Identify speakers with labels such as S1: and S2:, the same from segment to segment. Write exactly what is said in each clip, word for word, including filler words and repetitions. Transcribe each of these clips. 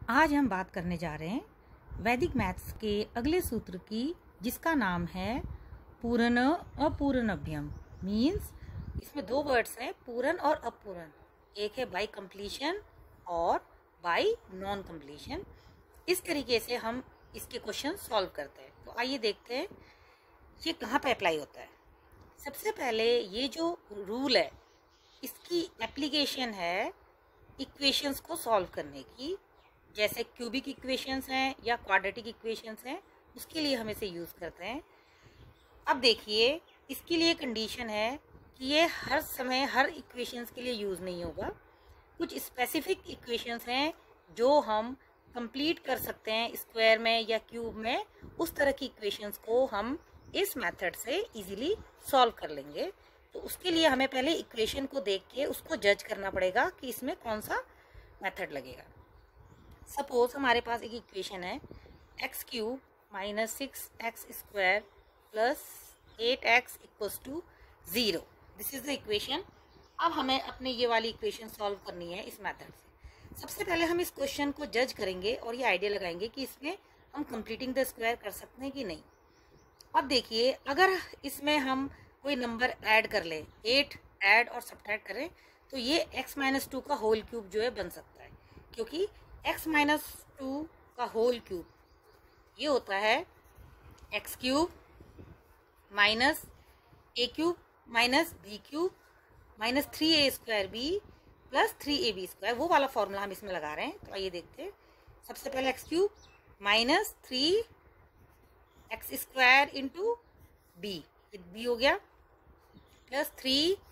S1: आज हम बात करने जा रहे हैं वैदिक मैथ्स के अगले सूत्र की, जिसका नाम है पूर्ण अपूर्णभ्यम। मीन्स इसमें दो वर्ड्स हैं, पूर्ण और अपूर्ण। एक है बाय कंप्लीशन और बाय नॉन कंप्लीशन। इस तरीके से हम इसके क्वेश्चन सॉल्व करते हैं। तो आइए देखते हैं ये कहाँ पे अप्लाई होता है। सबसे पहले ये जो रूल है इसकी एप्लीकेशन है इक्वेशंस को सॉल्व करने की। जैसे क्यूबिक इक्वेशंस हैं या क्वाड्रेटिक इक्वेशंस हैं, उसके लिए हम इसे यूज़ करते हैं। अब देखिए, इसके लिए कंडीशन है कि ये हर समय हर इक्वेशंस के लिए यूज़ नहीं होगा। कुछ स्पेसिफिक इक्वेशंस हैं जो हम कंप्लीट कर सकते हैं स्क्वायर में या क्यूब में। उस तरह की इक्वेशंस को हम इस मेथड से इजीली सॉल्व कर लेंगे। तो उसके लिए हमें पहले इक्वेशन को देख के उसको जज करना पड़ेगा कि इसमें कौन सा मेथड लगेगा। सपोज हमारे पास एक इक्वेशन है x cube minus six x square plus eight x equals to zero. This is the equation. अब हमें अपने ये वाली इक्वेशन सॉल्व करनी है इस मेथड से। सबसे पहले हम इस क्वेश्चन को जज करेंगे और ये आइडिया लगाएंगे कि इसमें हम कंप्लीटिंग द स्क्वायर कर सकते हैं कि नहीं। अब देखिए, अगर इसमें हम कोई नंबर ऐड कर लें, एट ऐड और सब्ट्रैक्ट करें, तो ये x माइनस टू का होल क्यूब जो है बन सकता है। क्योंकि x माइनस टू का होल क्यूब ये होता है x cube minus a cube minus b cube minus three a square b plus three a b square. वो वाला फॉर्मूला हम इसमें लगा रहे हैं। तो आइए देखते हैं। सबसे पहले x cube minus three x square into b, b हो गया, plus three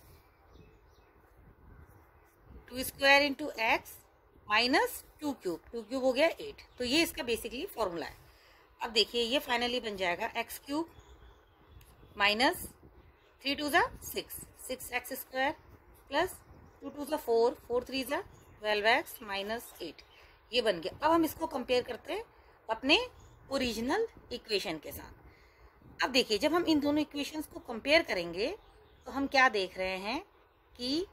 S1: two square into x minus two cube, two cube हो गया एट। तो ये इसका बेसिकली फॉर्मूला है। अब देखिए, ये फाइनली बन जाएगा x cube minus three two ज़ा six, six x square plus two two ज़ा फोर, फोर थ्री ज़ा ट्वेल्व एक्स माइनस एट। ये बन गया। अब हम इसको कंपेयर करते हैं अपने ओरिजिनल इक्वेशन के साथ। अब देखिए, जब हम इन दोनों इक्वेशंस को कंपेयर करेंगे तो हम क्या देख रहे हैं कि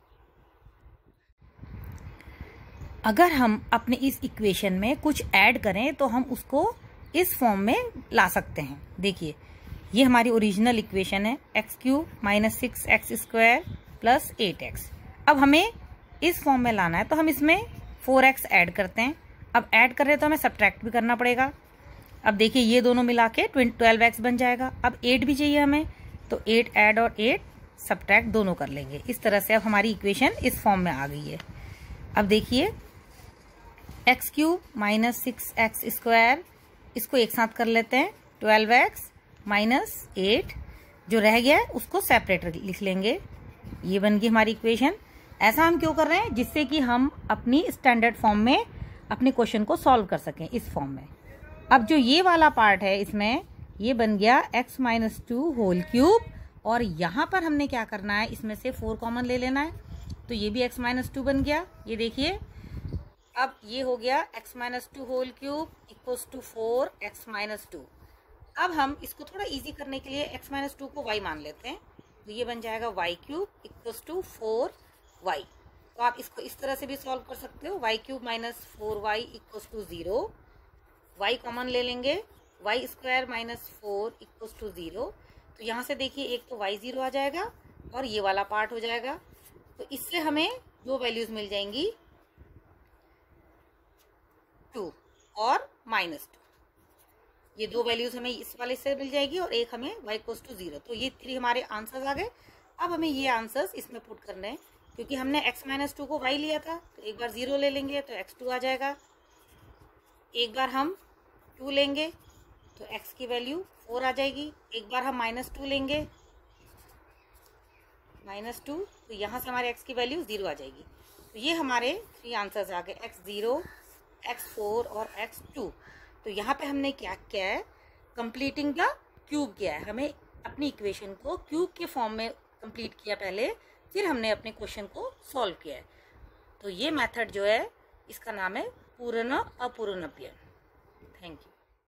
S1: अगर हम अपने इस इक्वेशन में कुछ ऐड करें तो हम उसको इस फॉर्म में ला सकते हैं। देखिए, ये हमारी ओरिजिनल इक्वेशन है x cube minus six x square plus eight x. अब हमें इस फॉर्म में लाना है तो हम इसमें फोर एक्स ऐड करते हैं। अब ऐड कर रहे हैं तो हमें सब्ट्रैक्ट भी करना पड़ेगा। अब देखिए, ये दोनों मिला के ट्वेल्व एक्स बन जाएगा। अब एट भी चाहिए हमें, तो एट ऐड और एट सब्ट्रैक्ट दोनों कर लेंगे। इस तरह से अब हमारी इक्वेशन इस फॉर्म में आ गई है। अब देखिए, x cube minus six x square, इसको एक साथ कर लेते हैं, ट्वेल्व एक्स माइनस एट, जो रह गया है उसको सेपरेट लिख लेंगे। ये बन गई हमारी इक्वेशन। ऐसा हम क्यों कर रहे हैं? जिससे कि हम अपनी स्टैंडर्ड फॉर्म में अपने क्वेश्चन को सॉल्व कर सकें इस फॉर्म में। अब जो ये वाला पार्ट है, इसमें ये बन गया x minus two whole cube, और यहाँ पर हमने क्या करना है, इसमें से फोर कॉमन ले लेना है। तो ये भी x माइनस टू बन गया। ये देखिए, अब ये हो गया x minus two whole cube equals to four x minus two. अब हम इसको थोड़ा इजी करने के लिए x माइनस टू को y मान लेते हैं। तो ये बन जाएगा y cube equals to four y. तो आप इसको इस तरह से भी सॉल्व कर सकते हो, y cube minus four y equals to zero. y common ले लेंगे, y square minus four equals to zero. तो यहाँ से देखिए, एक तो y ज़ीरो आ जाएगा और ये वाला पार्ट हो जाएगा। तो इससे हमें दो वैल्यूज मिल जाएंगी, टू और माइनस टू। ये दो वैल्यूज हमें इस वाले से मिल जाएगी और एक हमें y इक्वल्स टू ज़ीरो। तो ये थ्री हमारे आंसर्स आ गए। अब हमें ये आंसर्स इसमें पुट करने हैं। क्योंकि हमने x माइनस टू को y लिया था, तो एक बार ज़ीरो ले लेंगे तो एक्स टू आ जाएगा। एक बार हम टू लेंगे तो x की वैल्यू फोर आ जाएगी। एक बार हम माइनस टू लेंगे, माइनस टू, तो यहाँ से हमारे x की वैल्यू ज़ीरो आ जाएगी। तो ये हमारे थ्री आंसर्स आ गए, एक्स ज़ीरो, एक्स फोर और एक्स टू। तो यहाँ पे हमने क्या किया है, कंप्लीटिंग द क्यूब किया है। हमें अपनी इक्वेशन को क्यूब के फॉर्म में कंप्लीट किया पहले, फिर हमने अपने क्वेश्चन को सॉल्व किया है। तो ये मेथड जो है, इसका नाम है पूर्ण अपूर्णभ्यम। Thank you.